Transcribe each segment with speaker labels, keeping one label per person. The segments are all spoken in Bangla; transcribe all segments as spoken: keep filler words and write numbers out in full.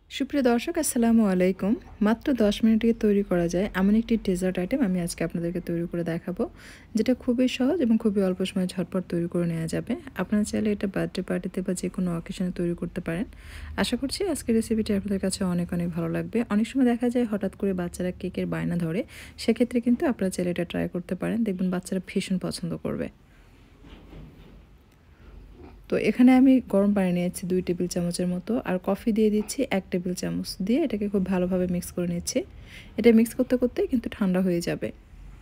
Speaker 1: সুপ্রিয় দর্শক আসসালামু আলাইকুম। মাত্র দশ মিনিটে তৈরি করা যায় এমন একটি ডেজার্ট আইটেম আমি আজকে আপনাদেরকে তৈরি করে দেখাবো, যেটা খুবই সহজ এবং খুবই অল্প সময়ে ঝটপট তৈরি করে নেওয়া যাবে। আপনারা চাইলে এটা বার্থডে পার্টিতে বা যে কোনো অকেশনে তৈরি করতে পারেন। আশা করছি আজকের রেসিপিটি আপনাদের কাছে অনেক অনেক ভালো লাগবে। অনেক সময় দেখা যায় হঠাৎ করে বাচ্চারা কেকের বায়না ধরে, সেক্ষেত্রে কিন্তু আপনারা চাইলে এটা ট্রাই করতে পারেন, দেখবেন বাচ্চারা ভীষণ পছন্দ করবে। তো এখানে আমি গরম পানি নিয়েছি দুই টেবিল চামচের মতো, আর কফি দিয়ে দিচ্ছি এক টেবিল চামচ দিয়ে এটাকে খুব ভালোভাবে মিক্স করে নিচ্ছি। এটা মিক্স করতে করতে কিন্তু ঠান্ডা হয়ে যাবে।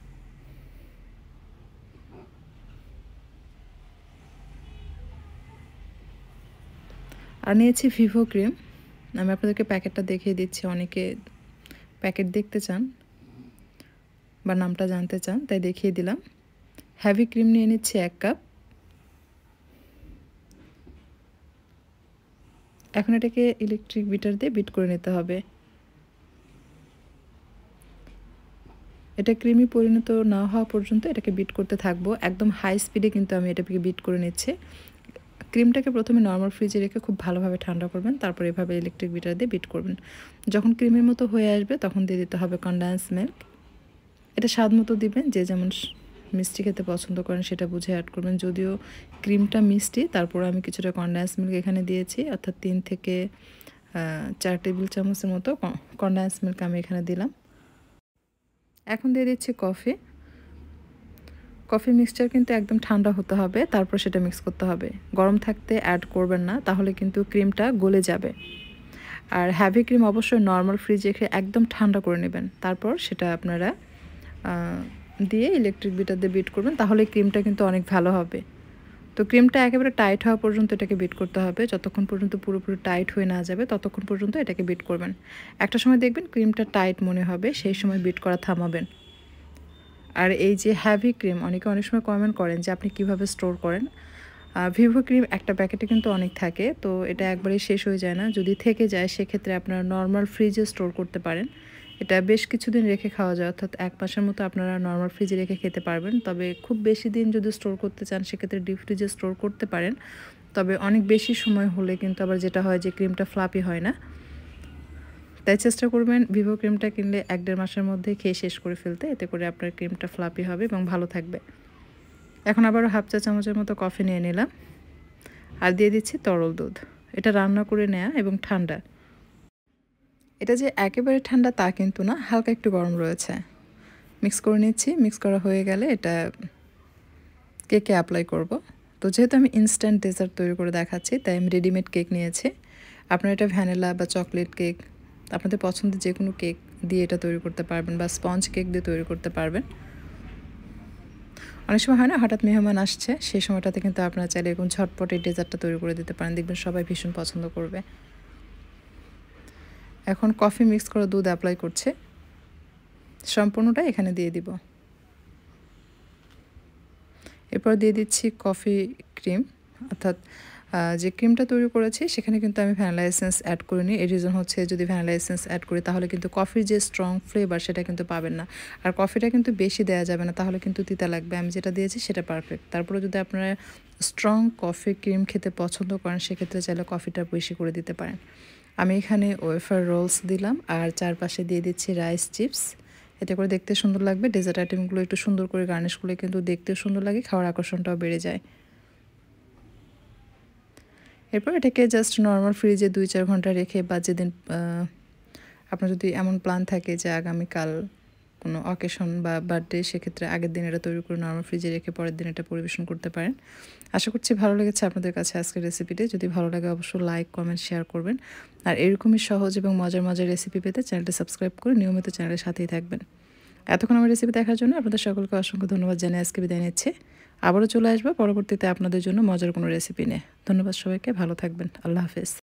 Speaker 1: আর নিয়েছি ভিভো ক্রিম। আমি আপনাদেরকে প্যাকেটটা দেখিয়ে দিচ্ছি, অনেকে প্যাকেট দেখতে চান বা নামটা জানতে চান, তাই দেখিয়ে দিলাম। হ্যাভি ক্রিম নিয়ে নিচ্ছি এক কাপ। এখন এটাকে ইলেকট্রিক বিটার দিয়ে বিট করে নিতে হবে। এটা ক্রিমি পরিণত না হওয়া পর্যন্ত এটাকে বিট করতে থাকবো। একদম হাই স্পিডে কিন্তু আমি এটাকে বিট করে নিচ্ছি। ক্রিমটাকে প্রথমে নর্মাল ফ্রিজে রেখে খুব ভালোভাবে ঠান্ডা করবেন, তারপর এভাবে ইলেকট্রিক বিটার দিয়ে বিট করবেন। যখন ক্রিমের মতো হয়ে আসবে তখন দিয়ে দিতে হবে কনডেন্স মিল্ক। এটা স্বাদ মতো দিবেন, যে যেমন মিষ্টি খেতে পছন্দ করেন সেটা বুঝে অ্যাড করবেন। যদিও ক্রিমটা মিষ্টি, তারপর আমি কিছুটা কনডেন্স মিল্ক এখানে দিয়েছি, অর্থাৎ তিন থেকে চার টেবিল চামচের মতো কনডেন্স মিল্ক আমি এখানে দিলাম। এখন দিয়ে দিচ্ছি কফি। কফি মিক্সচার কিন্তু একদম ঠান্ডা হতে হবে, তারপর সেটা মিক্স করতে হবে। গরম থাকতে অ্যাড করবেন না, তাহলে কিন্তু ক্রিমটা গলে যাবে। আর হ্যাভি ক্রিম অবশ্যই নর্মাল ফ্রিজে রেখে একদম ঠান্ডা করে নেবেন, তারপর সেটা আপনারা দিয়ে ইলেকট্রিক বিটার দিয়ে বিট করবেন, তাহলে ক্রিমটা কিন্তু অনেক ভালো হবে। তো ক্রিমটা একেবারে টাইট হওয়া পর্যন্ত এটাকে বিট করতে হবে। যতক্ষণ পর্যন্ত পুরোপুরি টাইট হয়ে না যাবে ততক্ষণ পর্যন্ত এটাকে বিট করবেন। একটা সময় দেখবেন ক্রিমটা টাইট মনে হবে, সেই সময় বিট করা থামাবেন। আর এই যে হ্যাভি ক্রিম, অনেকে অনেক সময় কমেন্ট করেন যে আপনি কিভাবে স্টোর করেন। ভিভো ক্রিম একটা প্যাকেটে কিন্তু অনেক থাকে, তো এটা একবারেই শেষ হয়ে যায় না। যদি থেকে যায় সেক্ষেত্রে আপনারা নর্মাল ফ্রিজে স্টোর করতে পারেন। এটা বেশ কিছুদিন রেখে খাওয়া যায়, অর্থাৎ এক মাসের মতো আপনারা নর্মাল ফ্রিজে রেখে খেতে পারবেন। তবে খুব বেশি দিন যদি স্টোর করতে চান সেক্ষেত্রে ডিপ ফ্রিজে স্টোর করতে পারেন। তবে অনেক বেশি সময় হলে কিন্তু আবার যেটা হয় যে ক্রিমটা ফ্লাপি হয় না। তাই চেষ্টা করবেন ভিভো ক্রিমটা কিনলে এক দেড় মাসের মধ্যে খেয়ে শেষ করে ফেলতে, এতে করে আপনার ক্রিমটা ফ্লাপি হবে এবং ভালো থাকবে। এখন আবারও হাফ চা চামচের মতো কফি নিয়ে নিলাম, আর দিয়ে দিচ্ছি তরল দুধ। এটা রান্না করে নেওয়া এবং ঠান্ডা। এটা যে একেবারে ঠান্ডা তা কিন্তু না, হালকা একটু গরম রয়েছে। মিক্স করে নিচ্ছি। মিক্স করা হয়ে গেলে এটা কেকে অ্যাপ্লাই করব। তো যেহেতু আমি ইনস্ট্যান্ট ডেজার্ট তৈরি করে দেখাচ্ছি, তাই আমি রেডিমেড কেক নিয়েছি। আপনারা এটা ভ্যানিলা বা চকলেট কেক, আপনাদের পছন্দের যে কোনো কেক দিয়ে এটা তৈরি করতে পারবেন, বা স্পঞ্জ কেক দিয়ে তৈরি করতে পারবেন। অনেক সময় হয় না, হঠাৎ মেহমান আসছে, সেই সময়টাতে কিন্তু আপনারা চাইলে এরকম ঝটপট এই ডেজার্টটা তৈরি করে দিতে পারেন, দেখবেন সবাই ভীষণ পছন্দ করবে। এখন কফি মিক্স করা দুধ অ্যাপ্লাই করছে, সম্পূর্ণটা এখানে দিয়ে দিব। এরপর দিয়ে দিচ্ছি কফি ক্রিম, অর্থাৎ যে ক্রিমটা তৈরি করেছি সেখানে কিন্তু আমি ভ্যানিলা এসেন্স অ্যাড করিনি। এর রিজন হচ্ছে যদি ভ্যানিলা এসেন্স অ্যাড করি তাহলে কিন্তু কফির যে স্ট্রং ফ্লেভার সেটা কিন্তু পাবেন না। আর কফিটা কিন্তু বেশি দেওয়া যাবে না, তাহলে কিন্তু তিতা লাগবে। আমি যেটা দিয়েছি সেটা পারফেক্ট। তারপরে যদি আপনারা স্ট্রং কফি ক্রিম খেতে পছন্দ করেন সেক্ষেত্রে চাইলে কফিটা বেশি করে দিতে পারেন। আমি এখানে ওয়েফার রোলস দিলাম, আর চারপাশে দিয়ে দিচ্ছি রাইস চিপস। এতে করে দেখতে সুন্দর লাগবে। ডেজার্ট আইটেমগুলো একটু সুন্দর করে গার্নিশ করলে কিন্তু দেখতেও সুন্দর লাগে, খাওয়ার আকর্ষণটাও বেড়ে যায়। এরপর এটাকে জাস্ট নর্মাল ফ্রিজে দুই চার ঘন্টা রেখে, বা যেদিন আপনার যদি এমন প্ল্যান থাকে যে আগামীকাল কোনো অকেশন বা বার্থডে, সেক্ষেত্রে আগের দিন এটা তৈরি করে নর্মাল ফ্রিজে রেখে পরের দিন এটা পরিবেশন করতে পারেন। আশা করছি ভালো লেগেছে আপনাদের কাছে আজকের রেসিপিটি। যদি ভালো লাগে অবশ্যই লাইক কমেন্ট শেয়ার করবেন। আর এরকমই সহজ এবং মজার মজার রেসিপি পেতে চ্যানেলটি সাবস্ক্রাইব করে নিয়মিত চ্যানেলের সাথেই থাকবেন। এতক্ষণ আমার রেসিপি দেখার জন্য আপনাদের সকলকে অসংখ্য ধন্যবাদ জানিয়ে আজকে বিদায় নিচ্ছি। আবারও চলে আসবো পরবর্তীতে আপনাদের জন্য মজার কোনো রেসিপি নিয়ে। ধন্যবাদ সবাইকে, ভালো থাকবেন। আল্লাহ হাফেজ।